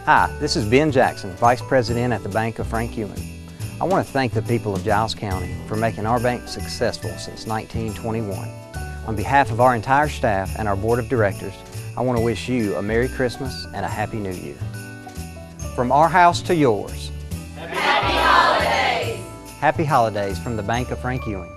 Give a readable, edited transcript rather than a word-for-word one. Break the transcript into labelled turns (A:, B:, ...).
A: Hi, this is Ben Jackson, Vice President at the Bank of Frankewing. I want to thank the people of Giles County for making our bank successful since 1921. On behalf of our entire staff and our Board of Directors, I want to wish you a Merry Christmas and a Happy New Year. From our house to yours,
B: Happy Holidays!
A: Happy Holidays from the Bank of Frankewing.